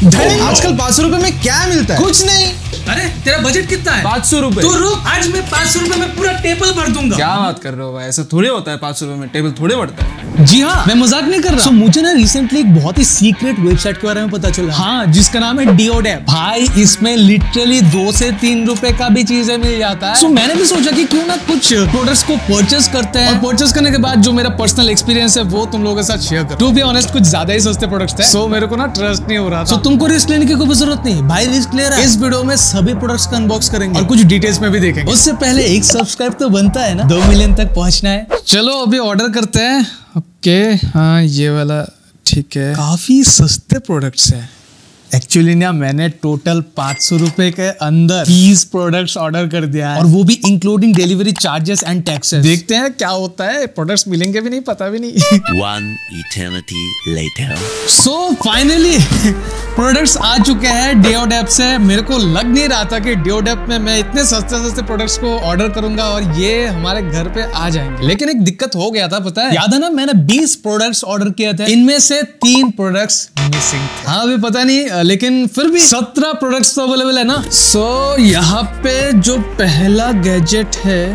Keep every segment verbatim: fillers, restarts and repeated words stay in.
आजकल पाँच सौ रुपए में क्या मिलता है? कुछ नहीं। अरे तेरा बजट कितना है? पाँच सौ रुपए। तो रुक, आज मैं पाँच सौ रुपए में पूरा टेबल भर दूंगा। क्या बात कर रहे हो भाई, ऐसा थोड़े होता है, पाँच सौ रुपए में टेबल थोड़े बढ़ता है। जी हाँ, मैं मजाक नहीं कर रहा। so, मुझे ना रिसेंटली एक बहुत ही सीक्रेट वेबसाइट के बारे में पता चला। हाँ, जिसका नाम है डिओडेप। भाई इसमें लिटरली दो से तीन रुपए का भी चीजें मिल जाता है। so, मैंने भी सोचा कि क्यों ना कुछ प्रोडक्ट्स को परचेस करते हैं और परचेस करने के बाद जो मेरा पर्सनल एक्सपीरियंस है वो तुम लोगों के साथ शेयर कर। टू बी ऑनेस्ट कुछ ज्यादा ही सस्ते प्रोडक्ट्स थे, सो मेरे को ना ट्रस्ट नहीं हो रहा था। so, तुमको रिस्क लेने की कोई जरूरत नहीं, भाई रिस्क ले रहा है। इस वीडियो में सभी प्रोडक्ट्स का अनबॉक्स करेंगे और कुछ डिटेल्स में भी देखेंगे। उससे पहले एक सब्सक्राइब तो बनता है ना, दो मिलियन तक पहुंचना है। चलो अभी ऑर्डर करते हैं। ओके हाँ, ये वाला ठीक है। काफी सस्ते प्रोडक्ट्स हैं। एक्चुअली ना मैंने टोटल पाँच सौ रुपए के अंदर बीस प्रोडक्ट्स ऑर्डर कर दिया है और वो भी including delivery charges and taxes. देखते हैं क्या होता है, प्रोडक्ट्स मिलेंगे भी नहीं, पता भी नहीं। One eternity later. So finally products आ चुके हैं डिओडेप से। मेरे को लग नहीं रहा था कि डिओडेप में मैं इतने सस्ते सस्ते प्रोडक्ट्स को ऑर्डर करूंगा और ये हमारे घर पे आ जाएंगे। लेकिन एक दिक्कत हो गया था, पता है? याद है ना, मैंने बीस प्रोडक्ट्स ऑर्डर किए थे, इनमें से तीन प्रोडक्ट्स मिसिंग थे। हाँ अभी पता नहीं, लेकिन फिर भी सत्रह प्रोडक्ट्स तो अवेलेबल है ना। सो so, यहाँ पे जो पहला गैजेट है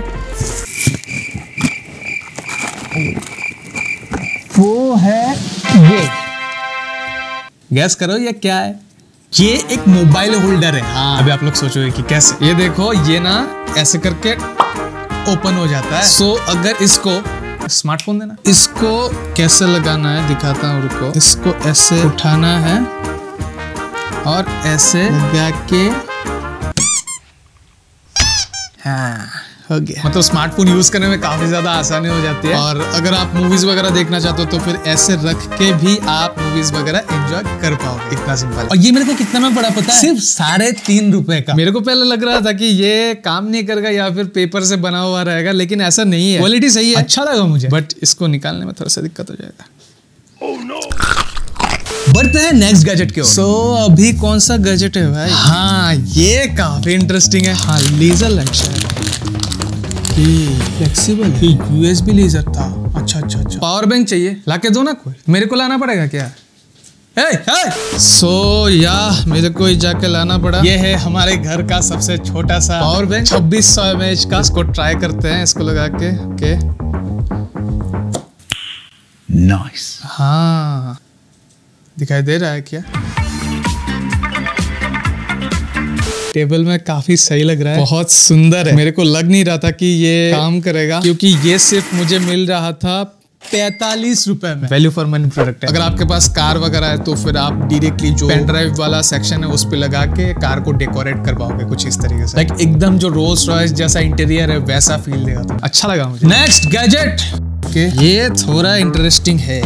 वो है ये। गैस करो ये क्या है? ये एक मोबाइल होल्डर है। हाँ अभी आप लोग सोचोगे कि कैसे। ये देखो, ये ना ऐसे करके ओपन हो जाता है। सो so, अगर इसको स्मार्टफोन देना, इसको कैसे लगाना है दिखाता हूँ, रुको। इसको ऐसे उठाना है और ऐसे लगा के, हाँ हो गया। मतलब स्मार्टफोन यूज करने में काफी ज्यादा आसानी हो जाती है। और अगर आप मूवीज वगैरह देखना चाहते हो तो फिर ऐसे रख के भी आप मूवीज वगैरह एंजॉय कर पाओगे। इतना सिंपल। और ये मेरे को कितना में पड़ा पता है? सिर्फ साढ़े तीन रुपए का। मेरे को पहले लग रहा था कि ये काम नहीं करेगा या फिर पेपर से बना हुआ रहेगा, लेकिन ऐसा नहीं है। क्वालिटी सही है, अच्छा लगा मुझे, बट इसको निकालने में थोड़ा सा दिक्कत हो जाएगा। oh, no. बढ़ते हैं नेक्स्ट गैजेट के ओर। सो so, अभी कौन सा गैजेट है भाई? हाँ ये काफी इंटरेस्टिंग है। हाँ लेजर लाइट शायद, फ्लेक्सिबल है, यूएसबी लेजर था। अच्छा अच्छा अच्छा। पावर बैंक चाहिए, लाके दो ना कोई, मेरे को लाना पड़ेगा क्या? सो या मेरे को ही जाके लाना पड़ा। ये है हमारे घर का सबसे छोटा सा पावर बैंक, छब्बीस सौ एम एच का। इसको ट्राई करते हैं, इसको लगा के। Okay nice. हाँ दिखाई दे रहा है क्या? टेबल में काफी सही लग रहा है, बहुत सुंदर है। मेरे को लग नहीं रहा था कि ये काम करेगा, क्योंकि ये सिर्फ मुझे मिल रहा था पैंतालीस रुपए में। वैल्यू फॉर मनी प्रोडक्ट है। अगर आपके पास कार वगैरह है तो फिर आप डायरेक्टली जो पेन ड्राइव वाला सेक्शन है उस पे लगा के कार को डेकोरेट कर पाओगे कुछ इस तरीके से। लाइक एकदम जो रोल्स रॉयस जैसा इंटीरियर है वैसा फील देगा। तो अच्छा लगा मुझे। नेक्स्ट गैजेट, ओके ये थोड़ा इंटरेस्टिंग है।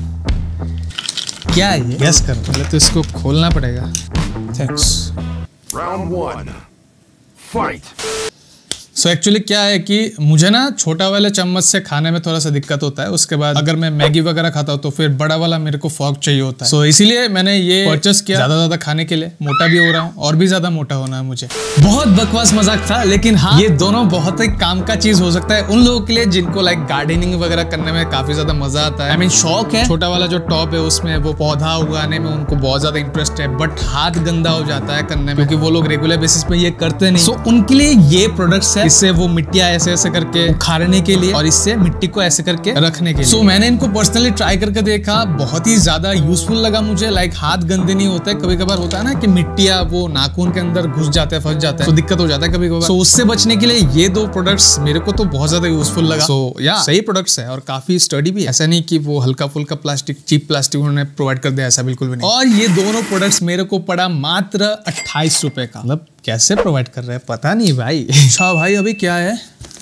क्या है ये? गेस कर। पहले तो इसको खोलना पड़ेगा। Thanks. Round one. Fight. So so actually क्या है कि मुझे ना छोटा वाले चम्मच से खाने में थोड़ा सा दिक्कत होता है। उसके बाद अगर मैं मैगी वगैरह खाता हूँ तो फिर बड़ा वाला मेरे को फॉर्क चाहिए होता है। सो so इसीलिए मैंने ये परचेस किया, ज्यादा ज्यादा खाने के लिए। मोटा भी हो रहा हूँ और भी ज्यादा मोटा होना है मुझे। बहुत बकवास मजाक था, लेकिन हाँ ये दोनों बहुत ही काम का चीज हो सकता है उन लोगों के लिए जिनको लाइक गार्डनिंग वगैरह करने में काफी ज्यादा मजा आता है। आई मीन शौक है। छोटा वाला जो टॉप है उसमें वो पौधा उगाने में उनको बहुत ज्यादा इंटरेस्ट है, बट हाथ गंदा हो जाता है करने में, क्योंकि वो लोग रेगुलर बेसिस पे ये करते नहीं। सो so, उनके लिए ये प्रोडक्ट्स है। इससे वो मिट्टियां ऐसे ऐसे करके उखाड़ने के लिए और इससे मिट्टी को ऐसे करके रखने के लिए। सो so, मैंने इनको पर्सनली ट्राई करके देखा, बहुत ही ज्यादा यूजफुल लगा मुझे। लाइक हाथ गंदे नहीं होते। कभी कभार होता है ना कि मिट्टियां वो नाखून के अंदर घुस जाते हैं, फंस जाते हैं, तो दिक्कत हो जाता है कभी कभार। सो so, उससे बचने के लिए ये दो प्रोडक्ट्स मेरे को तो बहुत ज्यादा यूजफुल लगा। सो so, या सही प्रोडक्ट्स है और काफी स्टडी भी है। ऐसा नहीं कि वो हल्का फुल्का प्लास्टिक, चीप प्लास्टिक उन्होंने प्रोवाइड कर दिया, ऐसा बिल्कुल भी नहीं। और ये दोनों प्रोडक्ट्स मेरे को पड़ा मात्र अट्ठाईस रुपए का। मतलब कैसे प्रोवाइड कर रहे हैं पता नहीं भाई। अच्छा भाई अभी क्या है?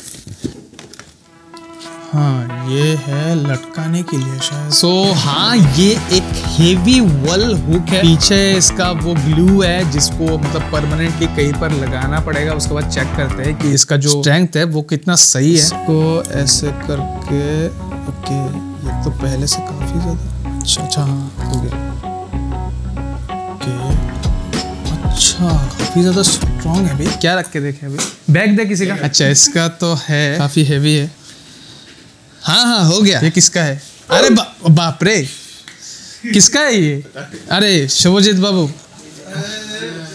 हाँ ये है लटकाने के लिए शायद। सो so, हाँ ये एक हेवी वॉल हुक है। पीछे इसका वो ग्लू है जिसको मतलब परमानेंटली कहीं पर लगाना पड़ेगा। उसके बाद चेक करते हैं कि इसका जो स्ट्रेंथ है वो कितना सही है। इसको ऐसे करके, ओके ये तो पहले से काफी ज्यादा। अच्छा अच्छा हाँ हो गया। ओके अच्छा काफी ज्यादा स्ट्रॉन्ग है भाई। क्या रख के देखे अभी? बैग दे किसी का? अच्छा इसका तो है, काफी हेवी है। हाँ हाँ हो गया। ये किसका है? अरे बा, बाप रे किसका है ये? अरे शुभजीत बाबू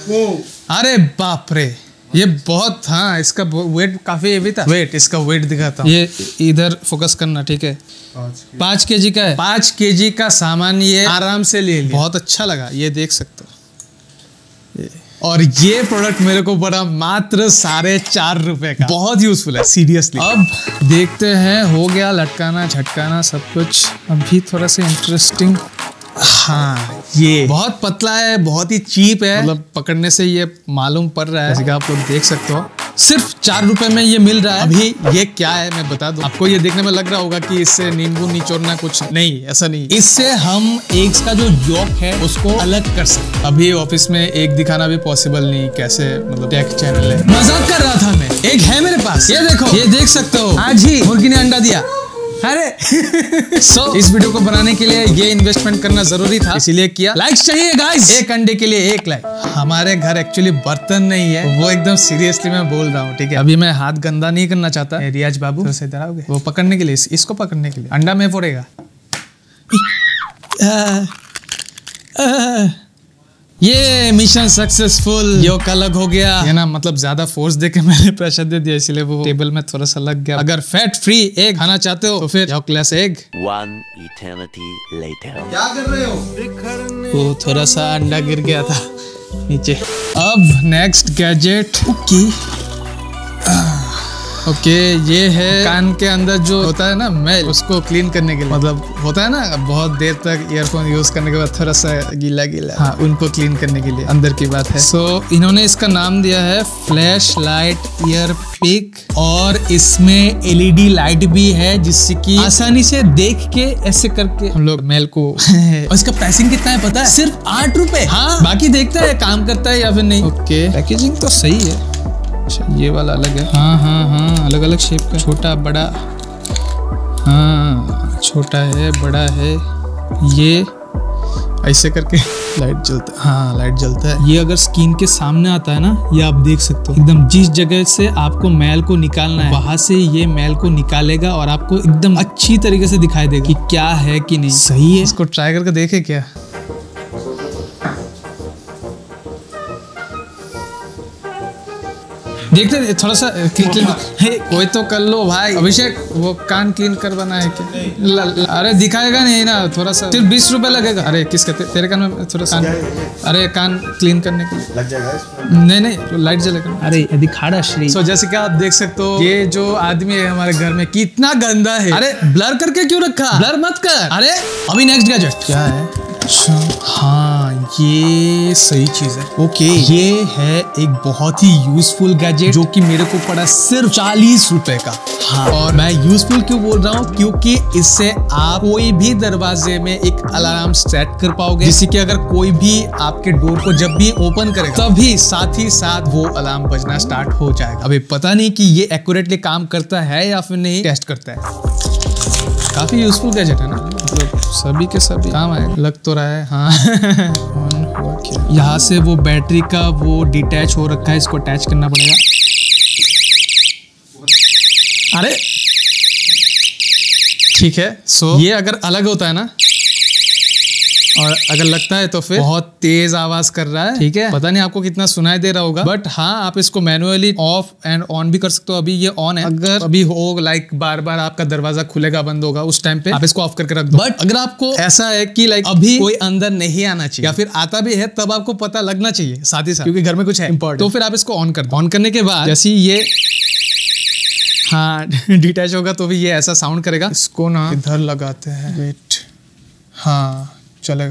अरे बाप रे, ये बहुत, हाँ इसका वेट काफी हेवी था। वेट, इसका वेट दिखाता हूँ। ये इधर फोकस करना, ठीक है। पाँच के जी का है। पाँच के जी का सामान ये आराम से ले लिया। बहुत अच्छा लगा, ये देख सकते हो। ये। और ये प्रोडक्ट मेरे को पड़ा मात्र साढ़े चार रुपए का। बहुत यूजफुल है सीरियसली। अब देखते हैं, हो गया लटकाना झटकाना सब कुछ। अभी थोड़ा सा इंटरेस्टिंग, हाँ ये बहुत पतला है, बहुत ही चीप है, मतलब पकड़ने से ये मालूम पड़ रहा है, जैसे कि आप लोग देख सकते हो। सिर्फ चार रुपए में ये मिल रहा है। अभी ये क्या है मैं बता दूं आपको। ये देखने में लग रहा होगा कि इससे नींबू निचोड़ना कुछ नहीं, ऐसा नहीं। इससे हम एग्स का जो यॉक है उसको अलग कर सकते। अभी ऑफिस में एक दिखाना भी पॉसिबल नहीं, कैसे मतलब टेक चैनल है। मजाक कर रहा था मैं। एक है मेरे पास, ये देखो, ये देख सकते हो। आज ही मुर्गी ने अंडा दिया। अरे सो so, इस वीडियो को बनाने के लिए ये इन्वेस्टमेंट करना जरूरी था, इसीलिए किया। लाइक्स चाहिए गाइस, एक अंडे के लिए एक लाइक। हमारे घर एक्चुअली बर्तन नहीं है, वो एकदम सीरियसली मैं बोल रहा हूँ, ठीक है। अभी मैं हाथ गंदा नहीं करना चाहता। रियाज बाबू तो इधर आओगे, वो पकड़ने के लिए, इस, इसको पकड़ने के लिए अंडा में फोड़ेगा। ये मिशन सक्सेसफुल, योक अलग हो गया। ये ना मतलब ज्यादा फोर्स देके मैंने प्रेशर दे दिया, इसलिए वो टेबल में थोड़ा सा लग गया। अगर फैट फ्री एग खाना चाहते हो तो फिर yolkless egg. One eternity later. क्या कर रहे हो? वो थोड़ा सा अंडा गिर गया था नीचे। अब नेक्स्ट गैजेट। ओके ओके ये है कान के अंदर जो होता है ना मैल, उसको क्लीन करने के लिए, मतलब होता है ना बहुत देर तक ईयरफोन यूज करने के बाद थोड़ा सा गीला गीला, हाँ उनको क्लीन करने के लिए अंदर की बात है। सो so, इन्होंने इसका नाम दिया है फ्लैश लाइट ईयर पिक, और इसमें एलईडी लाइट भी है जिससे कि आसानी से देख के ऐसे करके हम लोग मेल को और इसका प्राइसिंग कितना है पता है? सिर्फ आठ रुपए। हाँ बाकी देखते हैं काम करता है या फिर नहीं। ओके पैकेजिंग तो सही है। अच्छा ये वाला अलग है, हाँ हाँ हाँ अलग अलग शेप का, छोटा बड़ा, हाँ छोटा है बड़ा है, ये ऐसे करके लाइट जलता है। हाँ लाइट जलता है। ये अगर स्क्रीन के सामने आता है ना, ये आप देख सकते हो, एकदम जिस जगह से आपको मैल को निकालना है वहां से ये मैल को निकालेगा और आपको एकदम अच्छी तरीके से दिखाई देगा कि क्या है कि नहीं। सही है, इसको ट्राई करके देखे क्या। देखते थोड़ा सा क्लीन, कोई तो कर लो भाई। अभिषेक वो कान क्लीन कर बना है क्या? ल, ल, अरे दिखाएगा नहीं ना, थोड़ा सा सिर्फ बीस रुपए लगेगा। अरे किसका ते, तेरे कान में थोड़ा सा, अरे कान क्लीन करने के लिए लग जाएगा। नहीं नहीं तो लाइट जलेगा। अरे दिखाड़ा श्री। सो जैसे कि आप देख सकते हो ये जो आदमी है हमारे घर में कितना गंदा है। अरे ब्लर करके क्यों रखा? ब्लर मत कर। अरे अभी नेक्स्ट गैजेट क्या है? अच्छा हाँ ये सही चीज है। ओके ये है एक बहुत ही यूजफुल गैजेट जो कि मेरे को पड़ा सिर्फ चालीस रुपए का। हाँ और मैं यूजफुल क्यों बोल रहा हूँ, क्योंकि इससे आप कोई भी दरवाजे में एक अलार्म सेट कर पाओगे, जिससे कि अगर कोई भी आपके डोर को जब भी ओपन करेगा तभी साथ ही साथ वो अलार्म बजना स्टार्ट हो जाएगा। अभी पता नहीं कि ये एक्यूरेटली काम करता है या फिर नहीं, टेस्ट करता है। काफी यूजफुल गैजेट है ना, मतलब सभी के सभी काम आएगा। लग तो रहा है हाँ ऑन हुआ क्या? यहाँ से वो बैटरी का वो डिटैच हो रखा है, इसको अटैच करना पड़ेगा। अरे ठीक है। सो so, ये अगर अलग होता है ना और अगर लगता है तो फिर बहुत तेज आवाज कर रहा है, ठीक है। पता नहीं आपको कितना सुनाई दे रहा होगा, बट हाँ आप इसको मैनुअली ऑफ एंड ऑन भी कर सकते हो। अभी ये ऑन है, अगर अभी हो लाइक बार बार आपका दरवाजा खुलेगा बंद होगा उस टाइम पे आप इसको ऑफ करके रख दो। बट अगर आपको ऐसा है कि लाइक अभी कोई अंदर नहीं आना चाहिए या फिर आता भी है तब आपको पता लगना चाहिए साथ ही साथ, क्योंकि घर में कुछ है इंपॉर्टेंट, तो फिर आप इसको ऑन कर दो। ऑन करने के बाद जैसे ये हाँ डिटैच होगा तो भी ये ऐसा साउंड करेगा। इसको ना इधर लगाते हैं, वेट, हाँ चलेगा।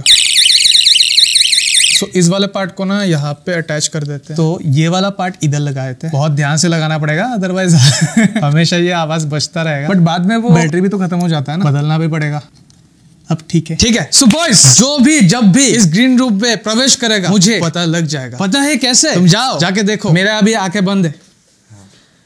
सो so, इस वाले पार्ट को ना यहाँ पे अटैच कर देते हैं, तो ये वाला पार्ट इधर लगा देते हैं। बहुत ध्यान से लगाना पड़ेगा अदरवाइज हमेशा ये आवाज बजता रहेगा, बट बाद में वो बैटरी भी तो खत्म हो जाता है ना, बदलना भी पड़ेगा। अब ठीक है ठीक है। सो बॉयज जो भी जब भी इस ग्रीन रूम पे प्रवेश करेगा मुझे पता लग जाएगा। पता है कैसे? तुम जाओ जाके देखो, मेरे अभी आंखें बंद है।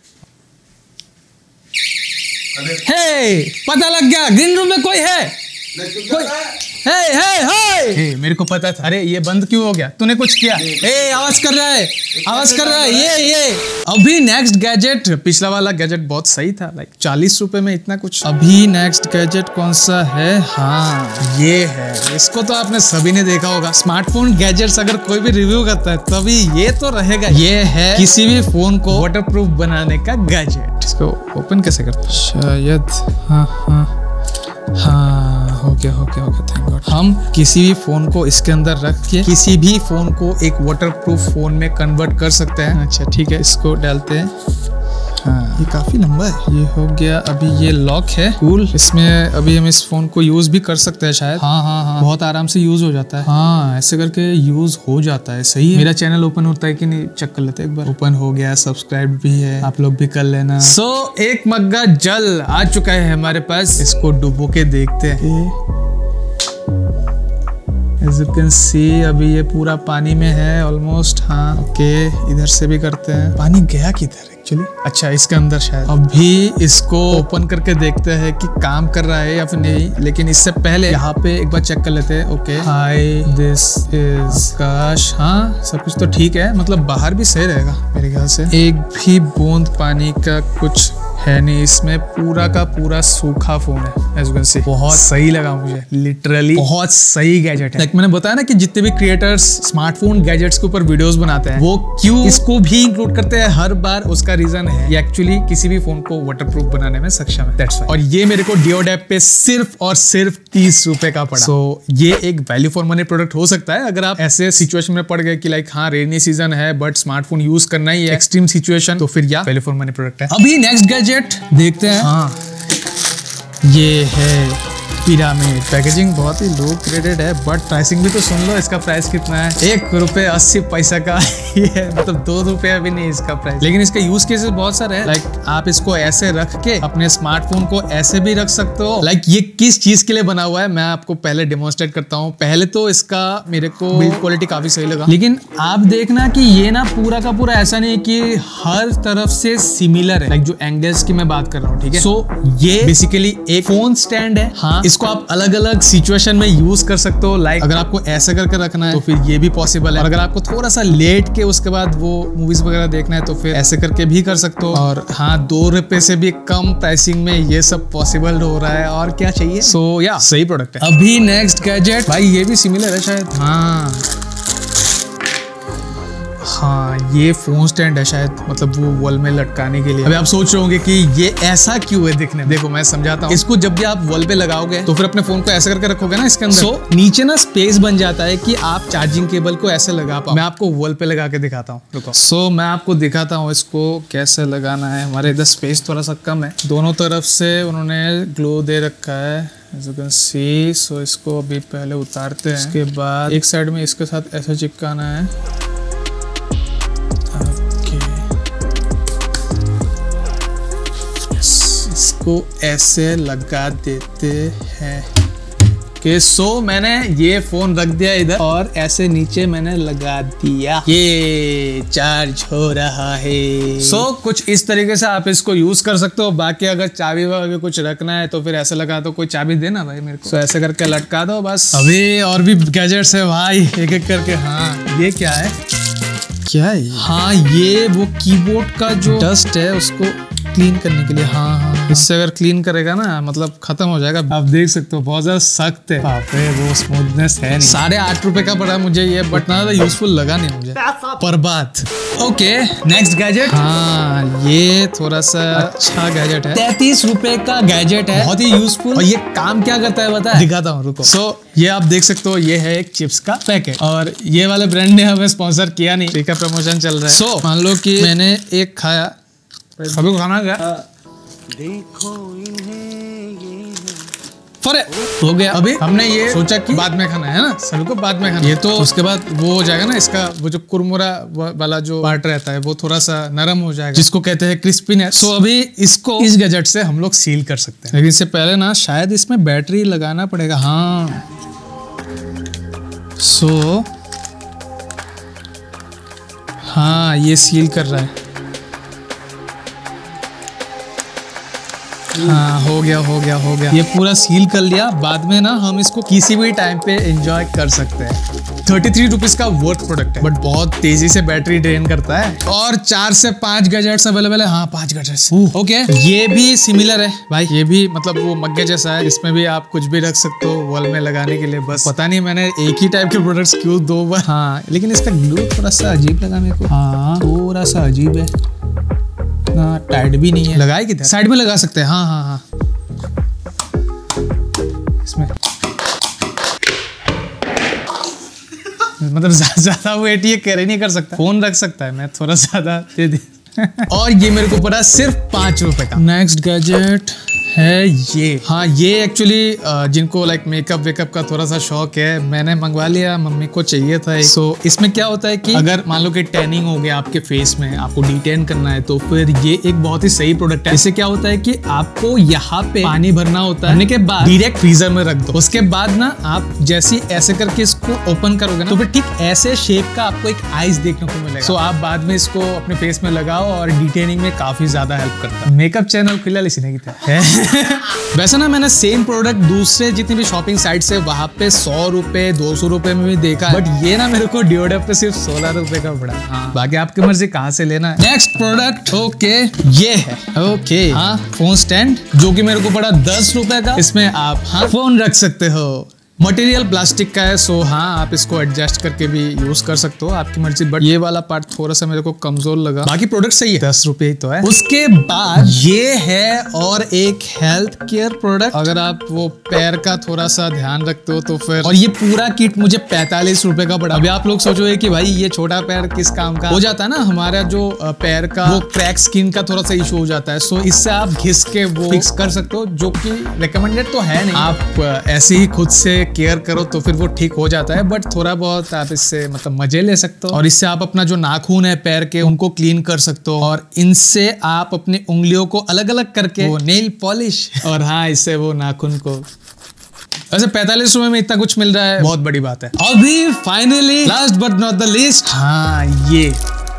हे पता लग गया ग्रीन रूम में कोई है। कोई हे हे हे हे मेरे को पता था। अरे ये बंद क्यों हो गया? तूने कुछ किया? ए आवाज कर रहा है, आवाज कर रहा है ये ये अभी नेक्स्ट गैजेट, पिछला वाला गैजेट बहुत सही था, लाइक चालीस रुपए में इतना कुछ। अभी नेक्स्ट गैजेट कौन सा है? हाँ ये है, इसको तो आपने सभी ने देखा होगा। स्मार्टफोन गैजेट्स अगर कोई भी रिव्यू करता है तभी ये तो रहेगा। ये है किसी भी फोन को वाटरप्रूफ बनाने का गैजेट। इसको ओपन कैसे करते हैं? शायद हाँ हाँ हाँ हो गया हो गया हो गया, थैंक गॉड। हम किसी भी फोन को इसके अंदर रख के किसी भी फोन को एक वाटरप्रूफ फोन में कन्वर्ट कर सकते हैं। अच्छा ठीक है, इसको डालते हैं। हाँ ये काफी लंबा है। ये हो गया, अभी ये लॉक है, कूल। इसमें अभी हम इस फोन को यूज भी कर सकते हैं शायद। हाँ हाँ हाँ बहुत आराम से यूज हो जाता है। हाँ ऐसे करके यूज हो जाता है, सही है। मेरा चैनल ओपन होता है कि नहीं, चेक कर लेते हैं एक बार। ओपन हो गया, सब्सक्राइब भी है, आप लोग भी कर लेना। सो so, एक मग्गा जल आ चुका है हमारे पास, इसको डुबो के देखते हैं। As you can see, अभी ये पूरा पानी में है ऑलमोस्ट। हाँ ओके, इधर से भी करते हैं। पानी गया किधर एक्चुअली? अच्छा इसके अंदर शायद। अभी इसको ओपन करके देखते हैं कि काम कर रहा है या फिर नहीं, लेकिन इससे पहले यहाँ पे एक बार चेक कर लेते हैं। ओके हाय दिस इज काश। हाँ सब कुछ तो ठीक है, मतलब बाहर भी सही रहेगा मेरे ख्याल से। एक भी बूंद पानी का कुछ है नहीं इसमें, पूरा का पूरा सूखा फोन है। As you can see, बहुत सही लगा मुझे, लिटरली बहुत सही गैजेट है। like मैंने बताया ना कि जितने भी क्रिएटर्स स्मार्टफोन गैजेट्स के ऊपर वीडियोस बनाते हैं वो क्यों इसको भी इंक्लूड करते हैं हर बार, उसका रीजन है ये एक्चुअली किसी भी फोन को वाटरप्रूफ बनाने में सक्षम है। That's why. और ये मेरे को डियोडेप पे सिर्फ और सिर्फ तीस रुपए का पड़ा। so, ये एक वैल्यू फॉर मनी प्रोडक्ट हो सकता है अगर आप ऐसे सिचुएशन में पड़ गए कि लाइक हाँ रेनी सीजन है बट स्मार्टफोन यूज करना ही है, एक्सट्रीम सिचुएशन, तो फिर या वैल्यू फॉर मनी प्रोडक्ट है। अभी नेक्स्ट गैजेट देखते हैं। हाँ ये है पिरामिड। पैकेजिंग बहुत ही लो ग्रेडेड है बट प्राइसिंग भी तो सुन लो, इसका प्राइस कितना है? एक रुपए अस्सी पैसा का ये है, मतलब दो रुपया भी नहीं इसका प्राइस। लेकिन इसका यूज केसेस बहुत सारे हैं। लाइक आप इसको ऐसे रख के अपने स्मार्टफोन को ऐसे भी रख सकते हो। लाइक ये किस चीज के लिए बना हुआ है मैं आपको पहले डेमोन्स्ट्रेट करता हूँ। पहले तो इसका मेरे को बिल्ड क्वालिटी काफी सही लगा, लेकिन आप देखना कि ये ना पूरा का पूरा ऐसा नहीं कि हर तरफ से सिमिलर है। लाइक जो एंगल्स की मैं बात कर रहा हूँ, ठीक है। सो ये बेसिकली एक फोन स्टैंड है। हाँ इसको आप अलग अलग सिचुएशन में यूज कर सकते हो। लाइक अगर आपको ऐसे करके रखना है तो फिर ये भी पॉसिबल है, और अगर आपको थोड़ा सा लेट के उसके बाद वो मूवीज वगैरह देखना है तो फिर ऐसे करके भी कर सकते हो। और हाँ दो रुपए से भी कम प्राइसिंग में ये सब पॉसिबल हो रहा है, और क्या चाहिए। सो so, या yeah, सही प्रोडक्ट है। अभी नेक्स्ट गैजेट भाई ये भी सिमिलर है शायद। हाँ हाँ ये फोन स्टैंड है शायद, मतलब वो वॉल में लटकाने के लिए। अभी आप सोच रहे होंगे कि ये ऐसा क्यों है दिखने, देखो मैं समझाता हूँ। इसको जब भी आप वॉल पे लगाओगे तो फिर अपने फोन को ऐसे करके रखोगे ना इसके अंदर, सो so, नीचे ना स्पेस बन जाता है कि आप चार्जिंग केबल को ऐसे लगा पाओ। मैं आपको वॉल पे लगा के दिखाता हूँ, रुको। सो so, मैं आपको दिखाता हूँ इसको कैसे लगाना है। हमारे इधर स्पेस थोड़ा सा कम है, दोनों तरफ से उन्होंने ग्लो दे रखा है as you can see। So so, इसको अभी पहले उतारते हैं, उसके बाद एक साइड में इसके साथ ऐसा चिपकाना है। इसको ऐसे लगा देते हैं कि सो मैंने ये फोन रख दिया इधर और ऐसे नीचे मैंने लगा दिया, ये चार्ज हो रहा है। सो so, कुछ इस तरीके से आप इसको यूज कर सकते हो। बाकी अगर चाबी वगैरह कुछ रखना है तो फिर ऐसे लगा दो, कोई चाबी देना भाई मेरे को। so, ऐसे करके लटका दो बस। अभी और भी गैजेट्स है भाई एक एक करके। हाँ ये क्या है, क्या है? हाँ ये वो कीबोर्ड का जो डस्ट है उसको क्लीन करने के लिए। हाँ हाँ इससे अगर क्लीन करेगा ना मतलब खत्म हो जाएगा। आप देख सकते हो बहुत ज्यादा सख्त है, बाप रे वो स्मूथनेस है नहीं। साढ़े आठ रुपए का पड़ा मुझे ये, बट ना ज्यादा यूजफुल लगा नहीं मुझे, पर बात। Okay next gadget. हाँ ये थोड़ा सा अच्छा गैजेट है, तैतीस रुपए का गैजेट है, बहुत ही यूजफुल। और ये काम क्या करता है बता, दिखाता हूँ रुको। सो so, ये आप देख सकते हो ये है एक चिप्स का पैकेट, और ये वाले ब्रांड ने हमें स्पॉन्सर किया नहीं, ठीक है प्रमोशन चल रहा है। सो so, मान लो कि मैंने एक खाया, सभी को खाना क्या देखो फरे हो गया। अभी हमने ये सोचा कि बाद में खाना है ना, सभी को बाद में खाना ये, तो उसके बाद वो हो जाएगा ना इसका वो जो कुरमुरा वाला जो पार्ट रहता है वो थोड़ा सा नरम हो जाएगा, जिसको कहते हैं क्रिस्पीनेस। सो अभी इसको इस गैजेट से हम लोग सील कर सकते हैं, लेकिन इससे पहले ना शायद इसमें बैटरी लगाना पड़ेगा। हाँ सो हाँ ये सील कर रहा है। हाँ हो गया हो गया हो गया, ये पूरा सील कर लिया। बाद में ना हम इसको किसी भी टाइम पे एंजॉय कर सकते हैं। थर्टी थ्री रुपीज का वर्थ प्रोडक्ट है, बट बहुत तेजी से बैटरी ड्रेन करता है। और चार से पांच गैजेट्स अवेलेबल है। हाँ पांच गैजेट्स। ओके ये भी सिमिलर है भाई, ये भी मतलब वो मग्गे जैसा है, इसमें भी आप कुछ भी रख सकते हो वॉल में लगाने के लिए। बस पता नहीं मैंने एक ही टाइप के प्रोडक्ट्स क्यों दो बार। हाँ लेकिन इसका ग्लू थोड़ा सा अजीब लगा मेरे को। हाँ थोड़ा सा अजीब है, ना टाइट भी नहीं है। लगाए किधर? साइड में लगा सकते हैं। हाँ हाँ हाँ इसमें मतलब ज्यादा वेट ये कैरी नहीं कर सकता। फोन रख सकता है, मैं थोड़ा ज्यादा दे दे। और ये मेरे को पड़ा सिर्फ पांच रुपए का। नेक्स्ट गैजेट है ये। हाँ ये एक्चुअली जिनको लाइक मेकअप वेकअप का थोड़ा सा शौक है, मैंने मंगवा लिया, मम्मी को चाहिए था। सो so, इसमें क्या होता है कि अगर मान लो कि टैनिंग हो गया आपके फेस में, आपको डिटेन करना है, तो फिर ये एक बहुत ही सही प्रोडक्ट है। इससे क्या होता है कि आपको यहाँ पे पानी भरना होता है, भरने के बाद डायरेक्ट फ्रीजर में रख दो। उसके बाद ना आप जैसे ऐसे करके इसको ओपन करोगे ना, तो फिर ठीक ऐसे शेप का आपको एक आइस देखने को मिलेगा। सो so, आप बाद में इसको अपने फेस में लगाओ और डिटेनिंग में काफी ज्यादा हेल्प करता है। मेकअप चैनल फिलहाल इसी ने किया है। वैसे ना मैंने सेम प्रोडक्ट दूसरे जितनी भी शॉपिंग साइट से वहां पे सौ रुपए दो सौ रुपए में भी देखा है, बट ये ना मेरे को डिओडेप पे सिर्फ सोलह रुपए का पड़ा। हाँ। बाकी आपकी मर्जी कहाँ से लेना है। नेक्स्ट प्रोडक्ट ओके ये है। ओके हाँ फोन स्टैंड, जो कि मेरे को पड़ा दस रुपए का। इसमें आप हाँ फोन रख सकते हो। मटेरियल प्लास्टिक का है, सो हाँ आप इसको एडजस्ट करके भी यूज कर सकते हो, आपकी मर्जी। बट ये वाला पार्ट थोड़ा सा मेरे को कमजोर लगा, बाकी प्रोडक्ट सही है। दस रुपए ही तो है। उसके बाद ये है और एक हेल्थ केयर प्रोडक्ट। अगर आप वो पैर का थोड़ा सा ध्यान रखते हो तो फिर, और ये पूरा किट मुझे पैंतालीस रुपए का पड़ा। अभी आप लोग सोचोगे कि भाई ये छोटा पैर किस काम का हो जाता है ना, हमारा जो पैर का वो क्रैक स्किन का थोड़ा सा इशू हो जाता है। सो इससे आप घिस के वो फिक्स कर सकते हो, जो कि रिकमेंडेड तो है नहीं। आप ऐसे ही खुद से केयर करो तो फिर वो ठीक हो जाता है, बट थोड़ा बहुत आप इससे मतलब मजे ले सकते हो। और इससे आप अपना जो नाखून है पैर के उनको क्लीन कर सकते हो, और इनसे आप अपनी उंगलियों को अलग अलग करके वो नेल पॉलिश, और हाँ इससे वो नाखून को। वैसे पैंतालीस रुपए में इतना कुछ मिल रहा है, बहुत बड़ी बात है। अभी finally last but not the least, हाँ ये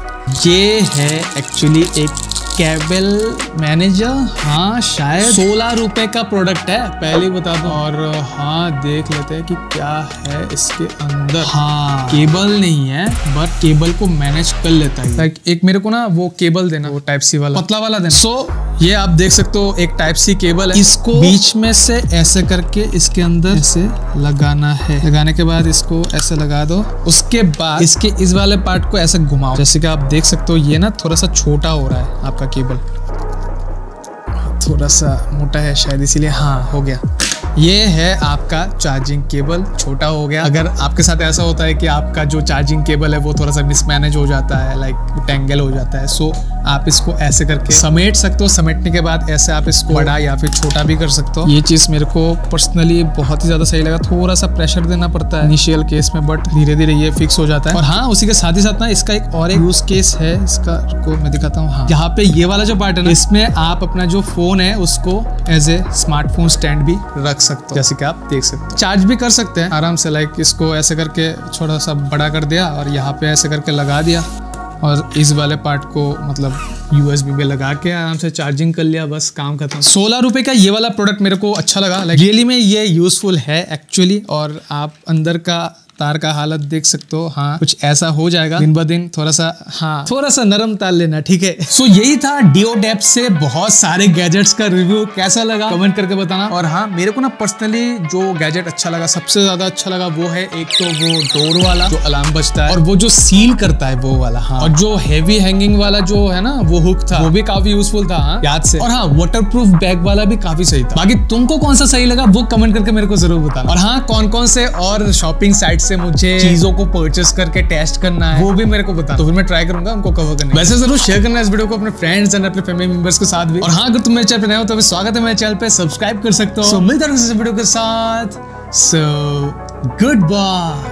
ये है एक्चुअली एक केबल मैनेजर। हाँ शायद सोलह रुपए का प्रोडक्ट है, पहले ही बता दो। और हाँ देख लेते हैं कि क्या है इसके अंदर। हाँ केबल नहीं है, बट केबल को मैनेज कर लेता है। लाइक एक मेरे को ना वो केबल देना, वो टाइप सी वाला पतला वाला देना। सो so, ये आप देख सकते हो एक टाइप सी केबल है। इसको बीच में से ऐसे करके इसके अंदर ऐसे लगाना है। लगाने के बाद इसको ऐसे लगा दो। उसके बाद इसके इस वाले पार्ट को ऐसे घुमाओ। जैसे कि आप देख सकते हो ये ना थोड़ा सा छोटा हो रहा है आपका केबल, थोड़ा सा मोटा है शायद इसीलिए। हाँ हो गया, ये है आपका चार्जिंग केबल। छोटा हो गया। अगर आपके साथ ऐसा होता है कि आपका जो चार्जिंग केबल है वो थोड़ा सा मिसमैनेज हो जाता है, लाइक टेंगल हो जाता है, सो आप इसको ऐसे करके समेट सकते हो। समेटने के बाद ऐसे आप इसको बड़ा या फिर छोटा भी कर सकते हो। ये चीज मेरे को पर्सनली बहुत ही ज्यादा सही लगा। थोड़ा सा प्रेशर देना पड़ता है इनिशियल केस में, बट धीरे धीरे ये फिक्स हो जाता है। और हाँ उसी के साथ ही साथ ना इसका एक और एक यूज केस है इसका, को मैं दिखाता हूँ। हाँ यहाँ पे ये वाला जो पार्ट है ना, इसमें आप अपना जो फोन है उसको एज ए स्मार्टफोन स्टैंड भी रख सकते हो, जैसे कि आप देख सकते हो। चार्ज भी कर सकते हैं आराम से। लाइक इसको ऐसे करके थोड़ा सा बड़ा कर दिया और यहाँ पे ऐसे करके लगा दिया, और इस वाले पार्ट को मतलब यूएसबी पे लगा के आराम से चार्जिंग कर लिया, बस काम खत्म। सोलह रुपए का ये वाला प्रोडक्ट मेरे को अच्छा लगा। लाइक रियली में ये यूजफुल है एक्चुअली। और आप अंदर का तार का हालत देख सकते हो। हाँ कुछ ऐसा हो जाएगा दिन ब दिन, थोड़ा सा हाँ थोड़ा सा नरम तार लेना, ठीक है। सो so, यही था डिओडेप से बहुत सारे गैजेट्स का रिव्यू। कैसा लगा कमेंट करके बताना। और हाँ मेरे को ना पर्सनली जो गैजेट अच्छा लगा, सबसे ज्यादा अच्छा लगा वो है एक तो वो डोर वाला जो अलार्म बजता है, और वो जो सील करता है वो वाला। हाँ और जो हेवी हैंगिंग वाला जो है ना वो हुक था, वो भी काफी यूजफुल था। हाँ याद से। और हाँ वाटर प्रूफ बैग वाला भी काफी सही था। बाकी तुमको कौन सा सही लगा वो कमेंट करके मेरे को जरूर बताना। और हाँ कौन कौन से और शॉपिंग साइट से मुझे चीजों को परचेस करके टेस्ट करना है वो भी मेरे को बता, तो फिर मैं ट्राई करूंगा उनको कवर करने। वैसे जरूर शेयर करना इस वीडियो को अपने फ्रेंड्स एंड अपने फैमिली मेंबर्स के साथ भी। और हाँ अगर तुम मेरे चैनल पे नए हो तो भी स्वागत है मेरे चैनल पे, सब्सक्राइब कर सकते हो। सो मिलते हैं इस वीडियो के साथ। So good bye.